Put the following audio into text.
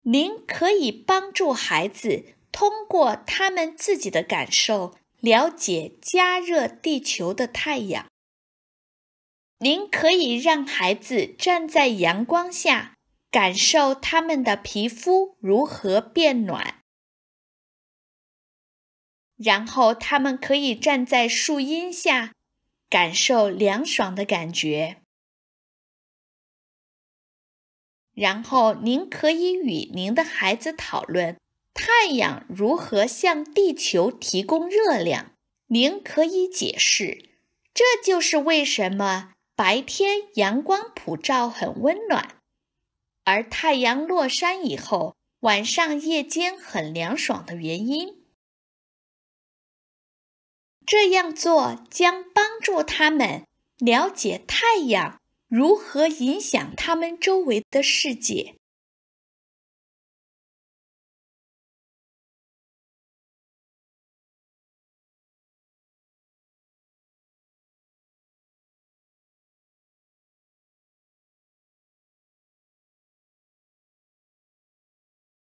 您可以帮助孩子通过他们自己的感受了解加热地球的太阳。您可以让孩子站在阳光下，感受他们的皮肤如何变暖。然后他们可以站在树荫下，感受凉爽的感觉。然后您可以与您的孩子讨论太阳如何向地球提供热量。您可以解释，这就是为什么白天阳光普照很温暖，而太阳落山以后，晚上夜间很凉爽的原因。这样做将帮助他们了解太阳如何影响他们周围的世界。